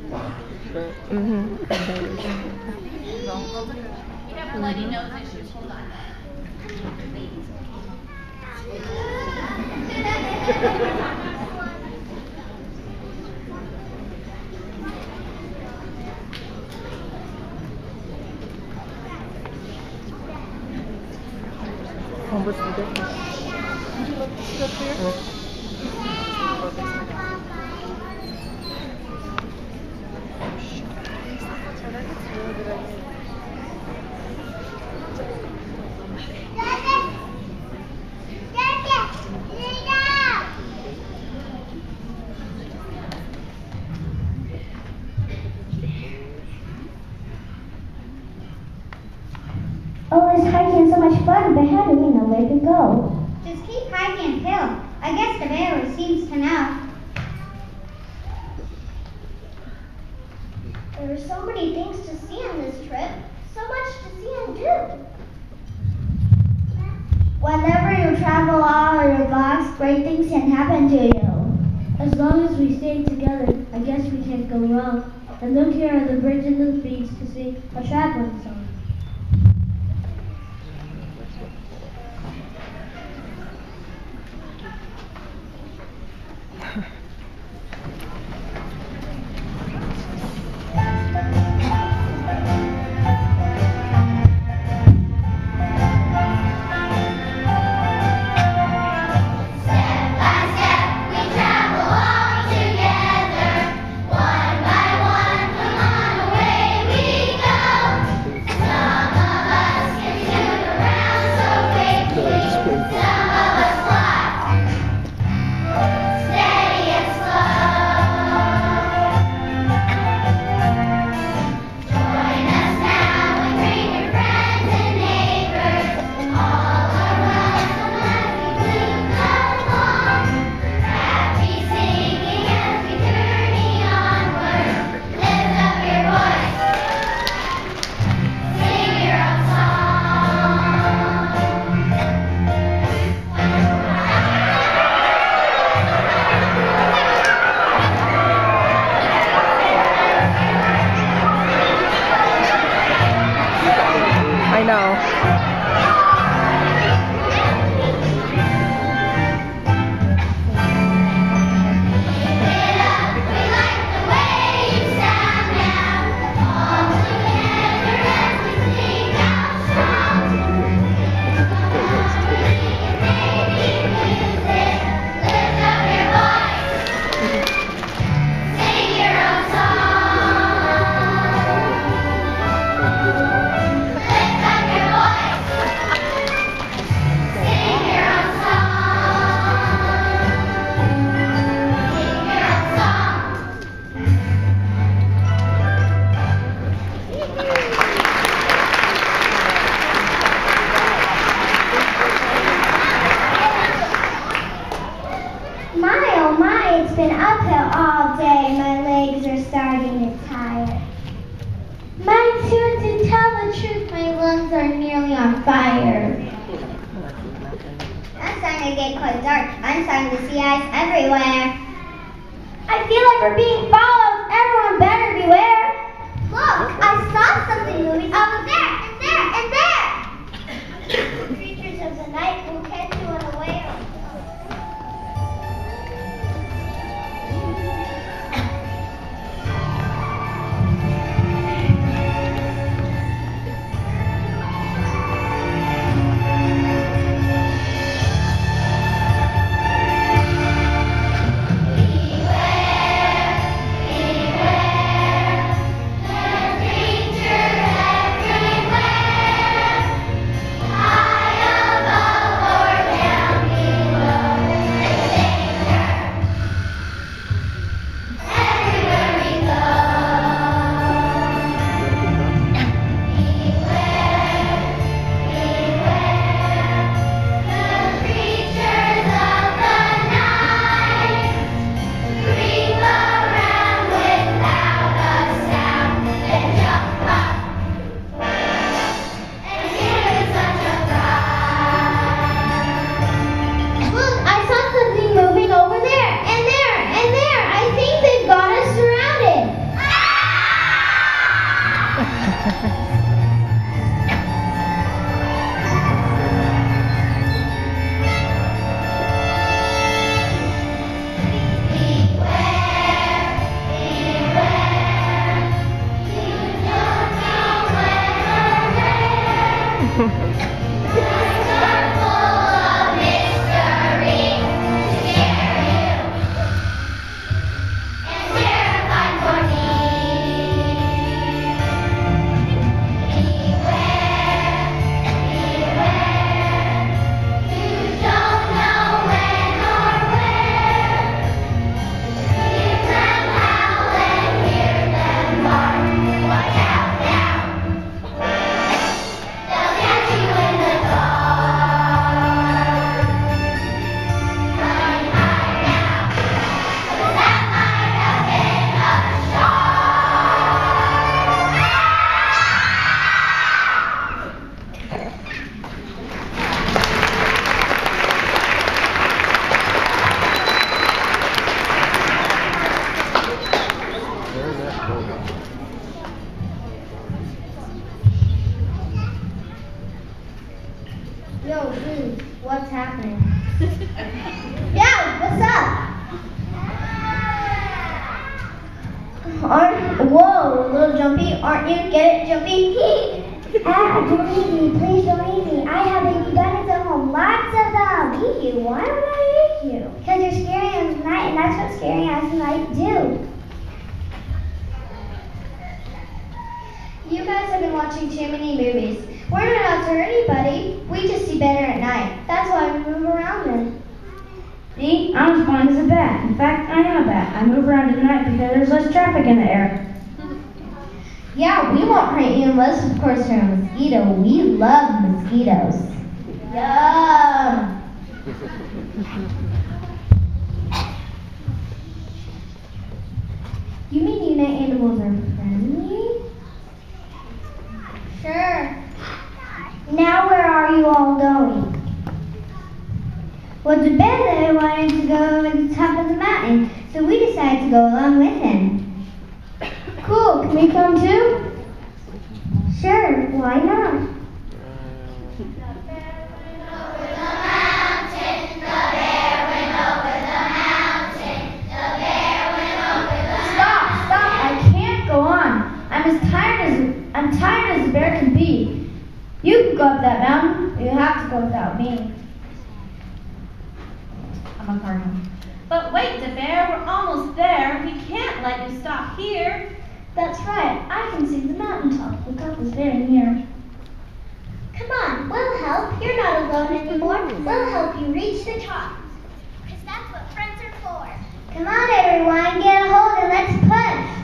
Bloody nose issues. Hold on. What's the difference? Would you look up there? Oh, this hiking is so much fun, but how do we know where to go? Just keep hiking uphill. I guess the bear seems to know. There are so many things to see on this trip. So much to see and do. Whenever you travel out of your box, great things can happen to you. As long as we stay together, I guess we can't go wrong. And look here are the birds and the bees to sing a traveling song. I know. It's been uphill all day. My legs are starting to tire. Mine too, to tell the truth, my lungs are nearly on fire. I'm starting to get quite dark. I'm starting to see eyes everywhere. I feel like we're being followed. Everyone better beware. Look, I saw something moving over there, and there, and there. Creatures of the night will catch you unaware. Yo, dude, what's happening? Yeah, what's up? Whoa, little Jumpy, aren't you? Get it, Jumpy? Don't eat me, please don't eat me. I have baby bunnies at home, lots of them. Eat you? Why would I eat you? Because you're scary as night, and that's what scary as night do. You guys have been watching too many movies. We're not out to hurt anybody. We just see better at night. That's why we move around then. See, I'm as blind as a bat. In fact, I am a bat. I move around at night because there's less traffic in the air. Yeah, we won't hurt you unless, of course, you're a mosquito. We love mosquitoes. Yum! You mean you night animals are friendly? Sure. Now where are you all going? Well, the bear wanted to go to the top of the mountain, so we decided to go along with him. Cool. Can we come too? Sure, why not? Stop! I can't go on. I'm tired as a bear can be. You can go up that mountain, but you have to go without me. I'm a cardinal. But wait, DeBear, we're almost there. We can't let you stop here. That's right. I can see the mountaintop. The top is very near. Come on, we'll help. You're not alone anymore. We'll help you reach the top. Because that's what friends are for. Come on, everyone, get a hold and let's push.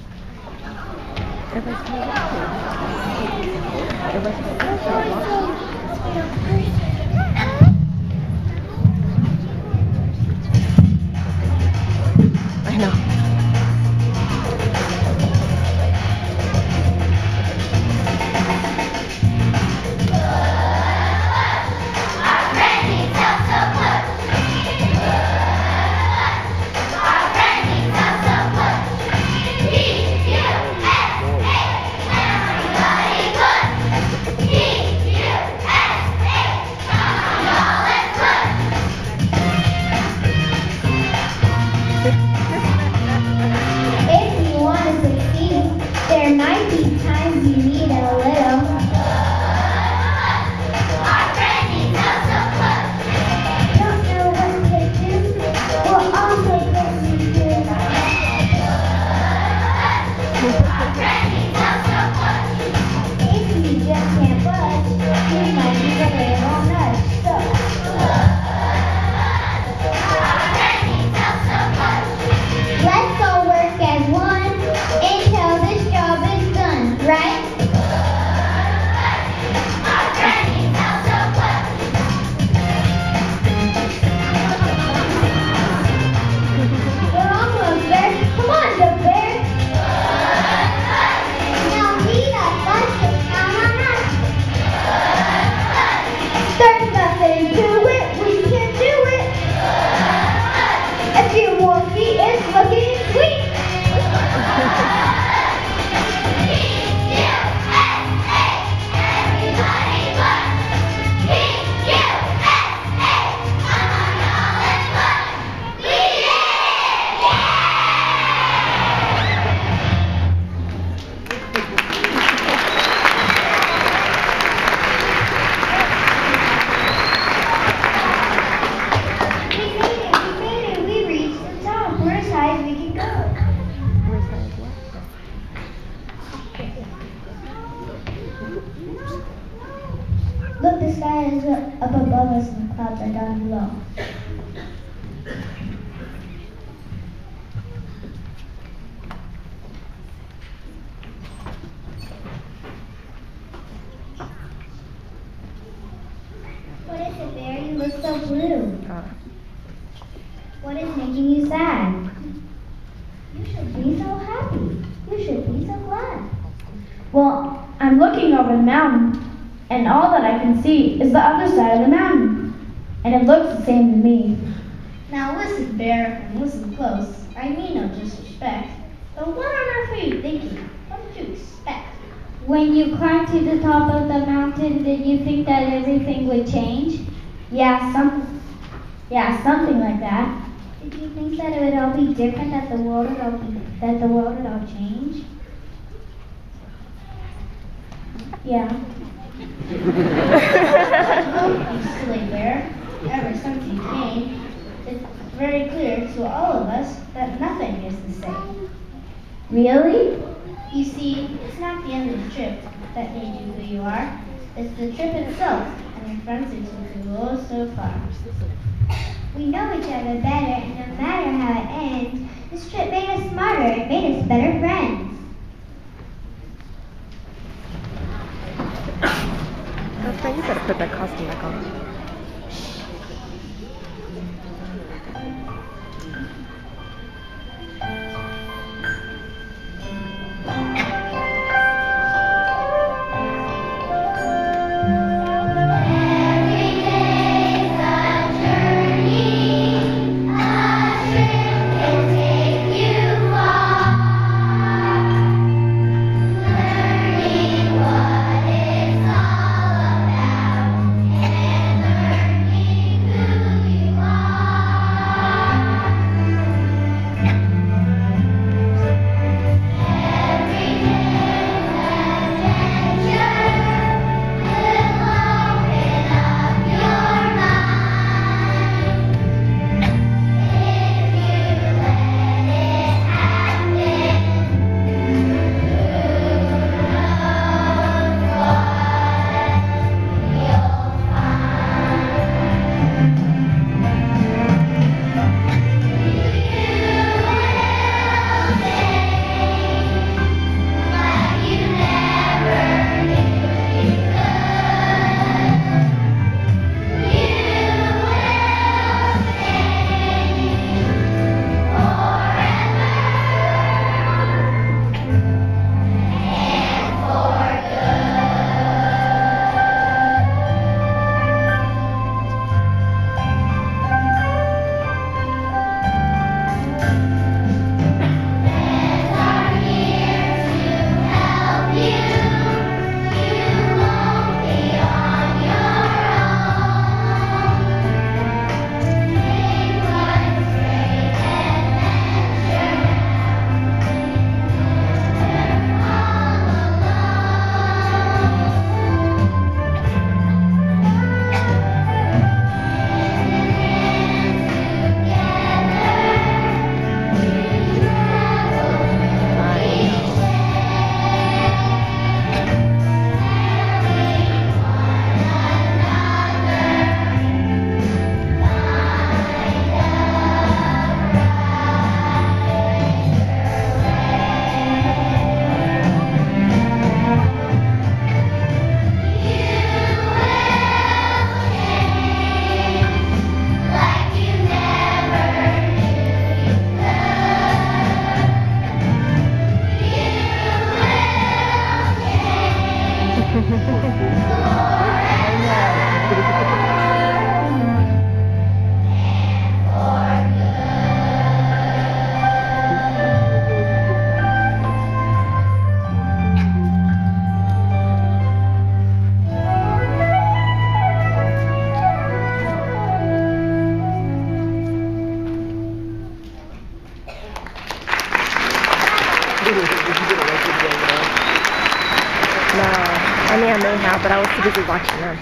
I know. Look, the sky is up above us and the clouds are down below. What is it, Bear? You look so blue. What is making you sad? You should be so happy. You should be so glad. Well, I'm looking over the mountain, and all that I can see is the other side of the mountain. And it looks the same to me. Now listen, Bear, and listen close. I mean no disrespect, but what on earth are you thinking? When you climbed to the top of the mountain, did you think that everything would change? Yeah, something like that. Did you think that it would all be different, that the world would all change? Yeah. You silly bear. Ever since you came, it's very clear to all of us that nothing is the same. Really? You see, it's not the end of the trip that made you who you are. It's the trip itself and your friends who took you oh so far. We know each other better, and no matter how it ends, this trip made us smarter. It made us better friends. Okay, you better put that costume back on. I may have, but I was too busy watching them.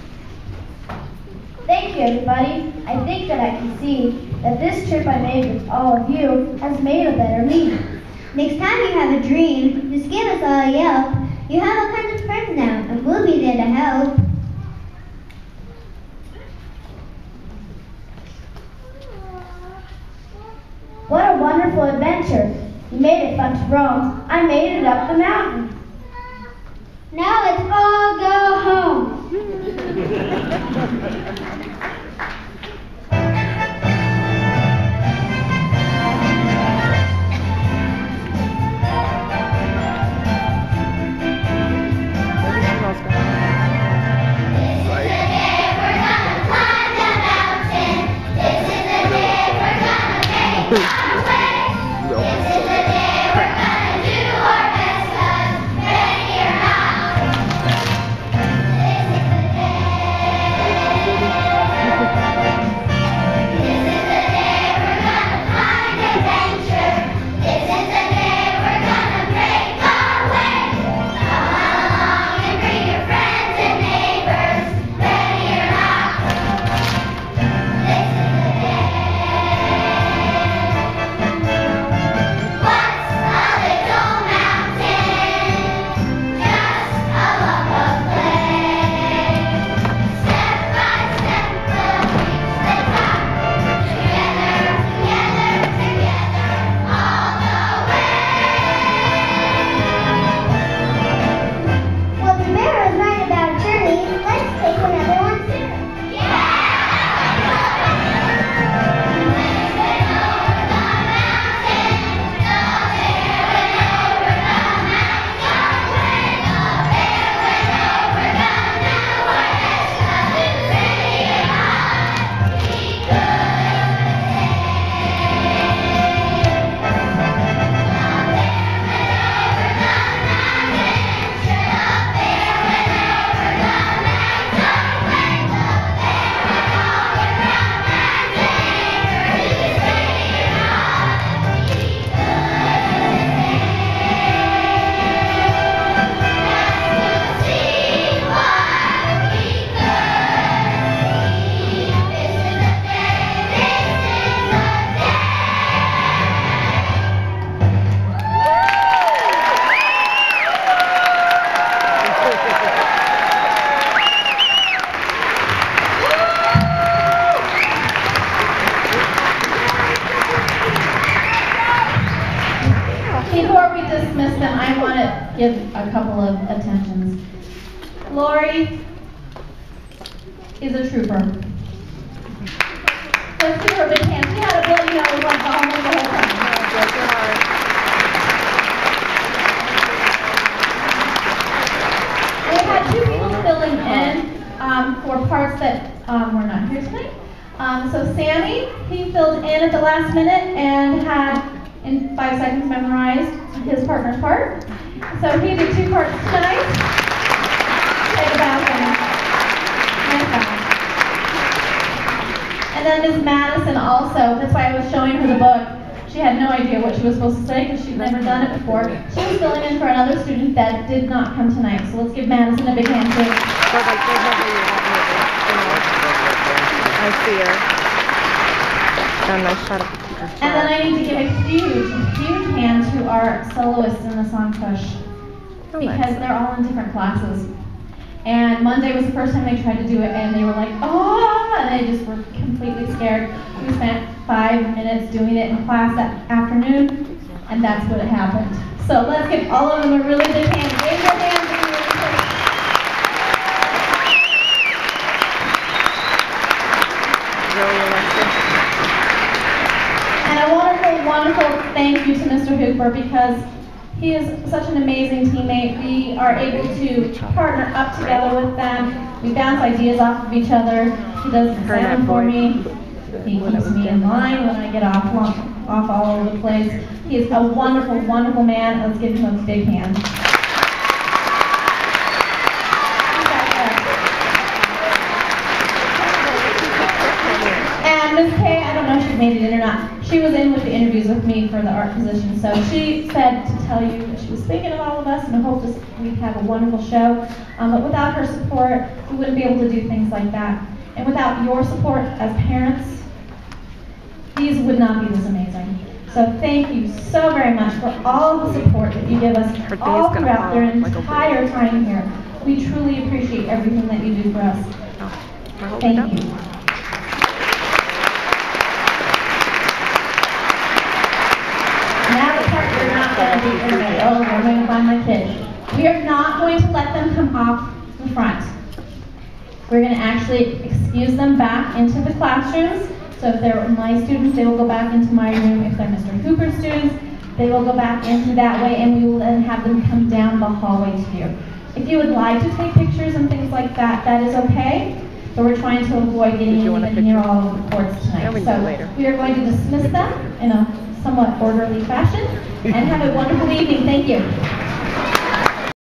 Thank you, everybody. I think that I can see that this trip I made with all of you has made a better me. Next time you have a dream, just give us all a yelp. You have all kinds of friends now, and we'll be there to help. What a wonderful adventure. You made it fun to roam. I made it up the mountain. Now let's all go home. This is the day we're gonna do our best, 'cause ready or not. dismiss them, I want to give a couple of attentions. Lori is a trooper. Let's give her a big hand. She had a bloody nose like almost the whole time. Bless your heart. We had two people filling in for parts that were not here tonight. So Sammy, he filled in at the last minute and had, in 5 seconds, memorized his partner's part. So he did 2 parts tonight. Take a bow, Sammy. Nice bow. And then Ms. Madison also, that's why I was showing her the book. She had no idea what she was supposed to say because she'd never done it before. She was filling in for another student that did not come tonight. So let's give Madison a big hand too. But like, there's no way you're not moving. I see her. Oh, nice shot of her. And then I need to give a huge, huge hand to our soloists in the song Push. Because they're all in different classes. And Monday was the first time they tried to do it, and they were like, oh, and they just were completely scared. We spent 5 minutes doing it in class that afternoon, and that's what happened. So let's give all of them a really big hand. Raise your hands if you're really quick. Really, Alexis? And a wonderful, wonderful thank you to Mr. Hooper because he is such an amazing teammate. We are able to partner up together with them. We bounce ideas off of each other. He does the sound for me. He keeps me in line when I get off all over the place. He is a wonderful, wonderful man. Let's give him a big hand. And Ms. Kay, I don't know if she's made it in or not. She was in with the interviews with me for the art position, so she said to tell you that she was thinking of all of us and hoped we'd have a wonderful show. But without her support, we wouldn't be able to do things like that. And without your support as parents, these would not be this amazing. So thank you so very much for all of the support that you give us all throughout their entire time here. We truly appreciate everything that you do for us. Thank you. Now the part you're not going to be everybody, oh, I'm going to find my kids. We are not going to let them come off the front. We're going to actually excuse them back into the classrooms. So if they're my students, they will go back into my room. If they're Mr. Hooper's students, they will go back into that way, and we will then have them come down the hallway to you. If you would like to take pictures and things like that, that is okay. But we're trying to avoid getting even near all of the courts tonight. So we are going to dismiss them in a somewhat orderly fashion, and have a wonderful evening. Thank you.